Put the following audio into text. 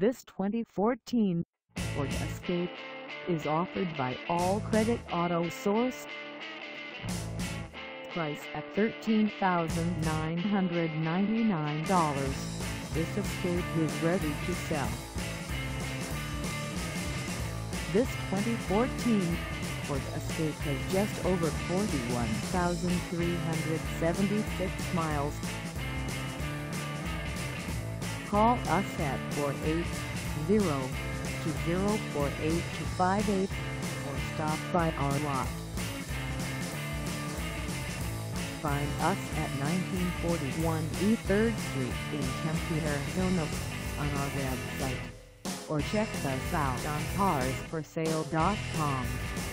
This 2014 Ford Escape is offered by All Credit Auto Source. Price at $13,999. This Escape is ready to sell. This 2014 Ford Escape has just over 41,376 miles. Call us at 480-204-8258 or stop by our lot. Find us at 1941 E 3rd Street in Tempe, Arizona on our website, or check us out on carsforsale.com.